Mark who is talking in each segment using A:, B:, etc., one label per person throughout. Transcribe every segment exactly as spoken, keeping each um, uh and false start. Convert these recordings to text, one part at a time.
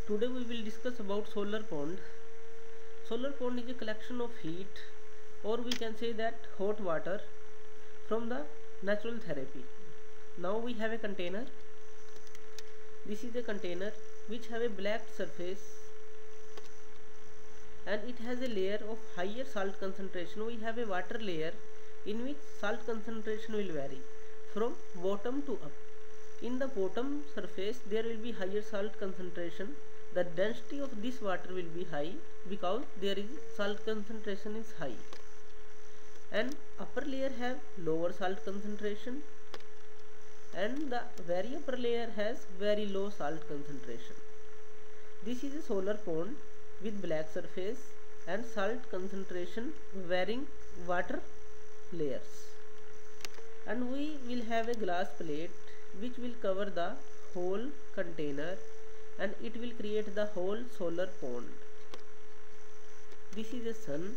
A: Today we will discuss about solar pond. Solar pond is a collection of heat, or we can say that hot water from the natural therapy. Now we have a container. This is a container which have a black surface and it has a layer of higher salt concentration. We have a water layer in which salt concentration will vary from bottom to up. In the bottom surface there will be higher salt concentration. The density of this water will be high because there is salt concentration is high, and upper layer have lower salt concentration and the very upper layer has very low salt concentration. This is a solar pond with black surface and salt concentration varying water layers, and we will have a glass plate which will cover the whole container and it will create the whole solar pond. This is a sun.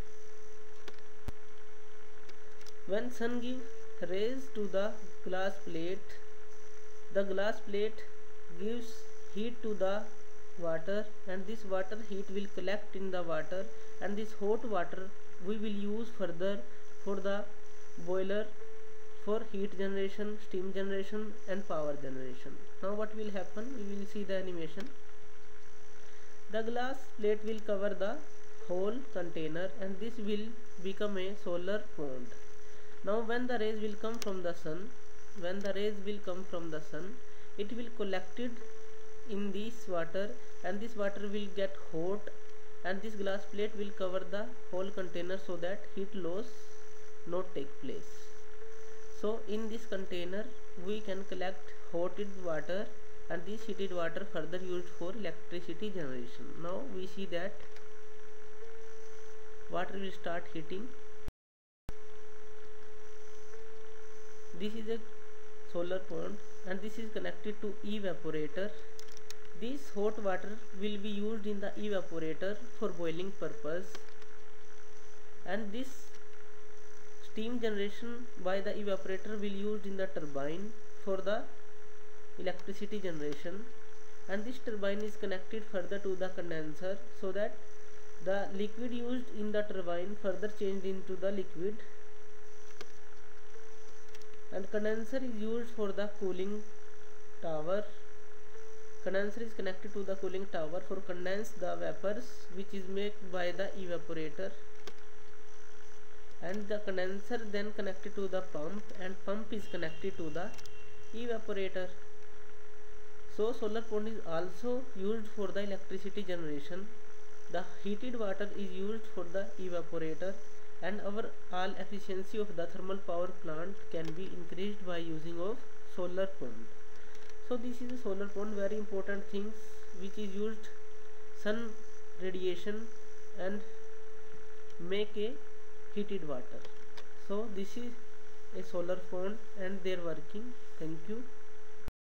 A: When sun gives rays to the glass plate, the glass plate gives heat to the water, and this water heat will collect in the water, and this hot water we will use further for the boiler for heat generation, steam generation and power generation. Now what will happen? We will see the animation. The glass plate will cover the whole container and this will become a solar pond. Now when the rays will come from the sun, when the rays will come from the sun, it will collected in this water and this water will get hot and this glass plate will cover the whole container so that heat loss not take place. So in this container we can collect heated water and this heated water further used for electricity generation. Now we see that water will start heating. This is a solar pond and this is connected to evaporator. This hot water will be used in the evaporator for boiling purpose, and this steam generation by the evaporator will used in the turbine for the electricity generation, and this turbine is connected further to the condenser so that the liquid used in the turbine further changed into the liquid, and condenser is used for the cooling tower. Condenser is connected to the cooling tower for condense the vapors which is made by the evaporator, and the condenser then connected to the pump and pump is connected to the evaporator. So solar pond is also used for the electricity generation. The heated water is used for the evaporator, and our all efficiency of the thermal power plant can be increased by using of solar pond. So this is a solar pond. Very important things which is used sun radiation and make a heated water. So this is a solar pond and their working. Thank you.